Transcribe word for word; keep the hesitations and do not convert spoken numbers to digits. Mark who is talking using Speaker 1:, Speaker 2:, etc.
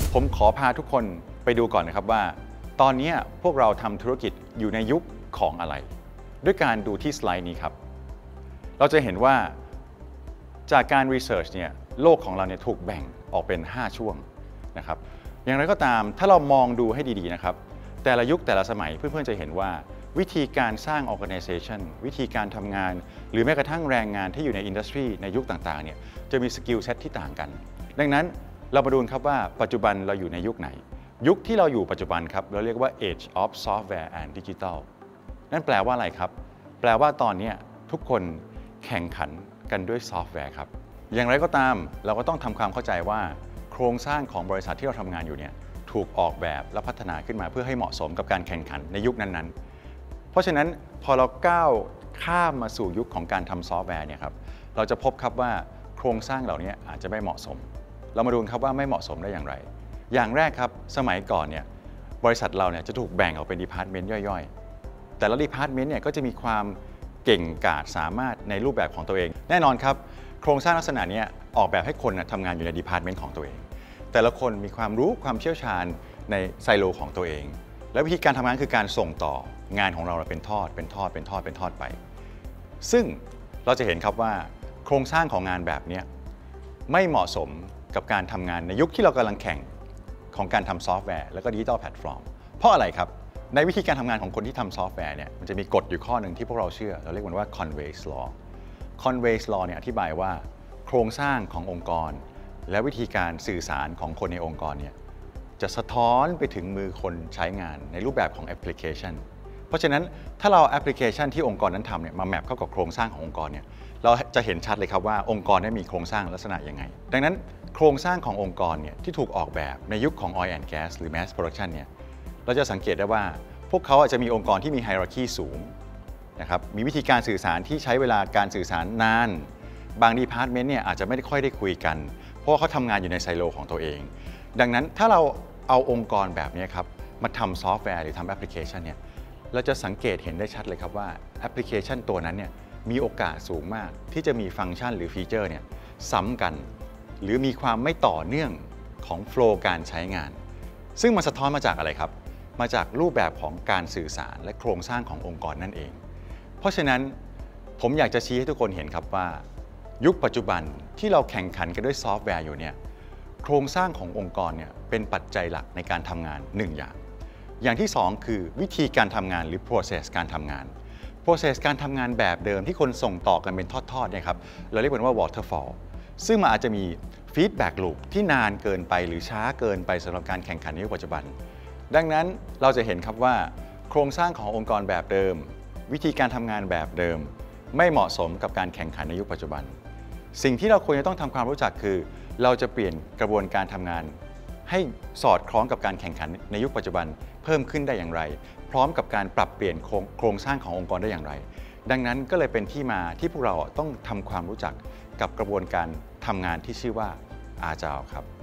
Speaker 1: ผมขอพาทุกคนไปดูก่อนนะครับว่าตอนนี้พวกเราทำธุรกิจอยู่ในยุคของอะไรด้วยการดูที่สไลด์นี้ครับเราจะเห็นว่าจากการรีเสิร์ชเนี่ยโลกของเราเนี่ยถูกแบ่งออกเป็นห้าช่วงนะครับอย่างไรก็ตามถ้าเรามองดูให้ดีๆนะครับแต่ละยุคแต่ละสมัยเพื่อนๆจะเห็นว่าวิธีการสร้าง organization วิธีการทำงานหรือแม้กระทั่งแรงงานที่อยู่ในอินดัสทรีในยุคต่างๆเนี่ยจะมีสกิลเซ็ตที่ต่างกันดังนั้นเรามาดูครับว่าปัจจุบันเราอยู่ในยุคไหนยุคที่เราอยู่ปัจจุบันครับเราเรียกว่า age of software and digital นั่นแปลว่าอะไรครับแปลว่าตอนนี้ทุกคนแข่งขันกันด้วยซอฟต์แวร์ครับอย่างไรก็ตามเราก็ต้องทำความเข้าใจว่าโครงสร้างของบริษัทที่เราทำงานอยู่เนี่ยถูกออกแบบและพัฒนาขึ้นมาเพื่อให้เหมาะสมกับการแข่งขันในยุคนั้นๆเพราะฉะนั้นพอเราก้าวข้ามมาสู่ยุคของการทำซอฟต์แวร์เนี่ยครับเราจะพบครับว่าโครงสร้างเหล่านี้อาจจะไม่เหมาะสมเรามาดูครับว่าไม่เหมาะสมได้อย่างไรอย่างแรกครับสมัยก่อนเนี่ยบริษัทเราเนี่ยจะถูกแบ่งออกเป็นดีพาร์ตเมนต์ย่อยๆแต่ละดีพาร์ตเมนต์เนี่ยก็จะมีความเก่งกาจสามารถในรูปแบบของตัวเองแน่นอนครับโครงสร้างลักษณะนี้ออกแบบให้คนทำงานอยู่ในดีพาร์ตเมนต์ของตัวเองแต่ละคนมีความรู้ความเชี่ยวชาญในไซโลของตัวเองและวิธีการทำงานคือการส่งต่องานของเราเป็นทอดเป็นทอดเป็นทอดเป็นทอดไปซึ่งเราจะเห็นครับว่าโครงสร้างของงานแบบนี้ไม่เหมาะสมกับการทำงานในยุคที่เรากำลังแข่งของการทำซอฟต์แวร์และก็ดิจิทัลแพลตฟอร์มเพราะอะไรครับในวิธีการทำงานของคนที่ทำซอฟต์แวร์เนี่ยมันจะมีกฎอยู่ข้อหนึ่งที่พวกเราเชื่อเราเรียกมันว่า Conway's Law Conway's Law เนี่ยอธิบายว่าโครงสร้างขององค์กรและวิธีการสื่อสารของคนในองค์กรเนี่ยจะสะท้อนไปถึงมือคนใช้งานในรูปแบบของแอปพลิเคชันเพราะฉะนั้นถ้าเราแอปพลิเคชันที่องค์กรนั้นทำเนี่ยมาแมปเข้ากับโครงสร้างขององค์กรเนี่ยเราจะเห็นชัดเลยครับว่าองค์กรได้มีโครงสร้างลักษณะยังไงดังนั้นโครงสร้างขององค์กรเนี่ยที่ถูกออกแบบในยุคของ Oil and Gas หรือ Mass Production เนี่ยเราจะสังเกตได้ว่าพวกเขาอาจจะมีองค์กรที่มีไฮรักีสูงนะครับมีวิธีการสื่อสารที่ใช้เวลาการสื่อสารนานบางดีพาร์ตเมนต์เนี่ยอาจจะไม่ได้ค่อยได้คุยกันเพราะว่าเขาทำงานอยู่ในไซโลของตัวเองดังนั้นถ้าเราเอาองค์กรแบบนี้ครับมาทำซอฟต์แวร์หรือทำแอปพลิเคชันเนี่ยเราจะสังเกตเห็นได้ชัดเลยครับว่าแอปพลิเคชันตัวนั้นเนี่ยมีโอกาสสูงมากที่จะมีฟังก์ชันหรือฟีเจอร์เนี่ยซ้ำกันหรือมีความไม่ต่อเนื่องของโฟลว์การใช้งานซึ่งมันสะท้อนมาจากอะไรครับมาจากรูปแบบของการสื่อสารและโครงสร้างขององค์กรนั่นเองเพราะฉะนั้นผมอยากจะชี้ให้ทุกคนเห็นครับว่ายุคปัจจุบันที่เราแข่งขันกันด้วยซอฟต์แวร์อยู่เนี่ยโครงสร้างขององค์กรเนี่ยเป็นปัจจัยหลักในการทำงานหนึ่งอย่างอย่างที่สองคือวิธีการทำงานหรือ process การทำงาน process การทำงานแบบเดิมที่คนส่งต่อกันเป็นทอดๆเนี่ยครับเราเรียกมันว่า waterfall ซึ่งมันอาจจะมี feedback loop ที่นานเกินไปหรือช้าเกินไปสำหรับการแข่งขันในยุคปัจจุบันดังนั้นเราจะเห็นครับว่าโครงสร้างขององค์กรแบบเดิมวิธีการทำงานแบบเดิมไม่เหมาะสมกับการแข่งขันในยุคปัจจุบันสิ่งที่เราควรจะต้องทำความรู้จักคือเราจะเปลี่ยนกระบวนการทำงานให้สอดคล้องกับการแข่งขันในยุคปัจจุบันเพิ่มขึ้นได้อย่างไรพร้อมกับการปรับเปลี่ยนโครงสร้างขององค์กรได้อย่างไรดังนั้นก็เลยเป็นที่มาที่พวกเราต้องทำความรู้จักกับกระบวนการทำงานที่ชื่อว่า Agile ครับ